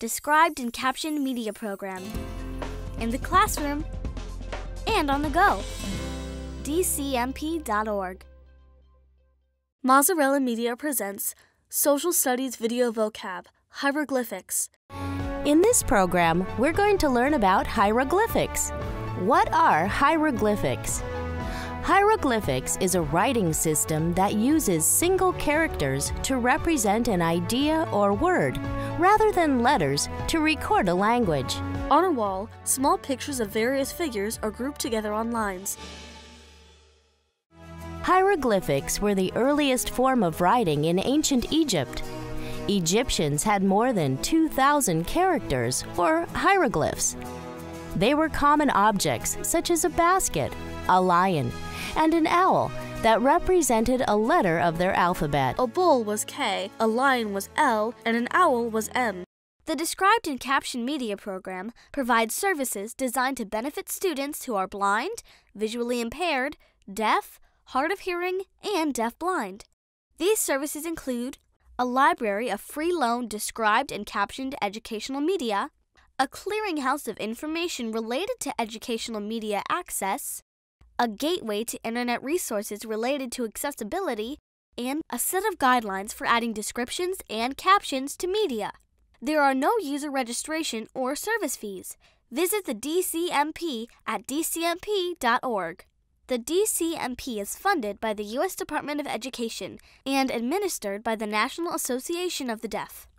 described and captioned media program. In the classroom and on the go. dcmp.org. Mozzarella Media presents Social Studies Video Vocab, Hieroglyphics. In this program, we're going to learn about hieroglyphics. What are hieroglyphics? Hieroglyphics is a writing system that uses single characters to represent an idea or word, rather than letters to record a language. On a wall, small pictures of various figures are grouped together on lines. Hieroglyphics were the earliest form of writing in ancient Egypt. Egyptians had more than 2,000 characters, or hieroglyphs. They were common objects such as a basket, a lion, and an owl that represented a letter of their alphabet. A bull was K, a lion was L, and an owl was M. The Described and Captioned Media program provides services designed to benefit students who are blind, visually impaired, deaf, hard of hearing, and deaf-blind. These services include a library of free-loan described and captioned educational media, a clearinghouse of information related to educational media access, a gateway to internet resources related to accessibility, and a set of guidelines for adding descriptions and captions to media. There are no user registration or service fees. Visit the DCMP at dcmp.org. The DCMP is funded by the U.S. Department of Education and administered by the National Association of the Deaf.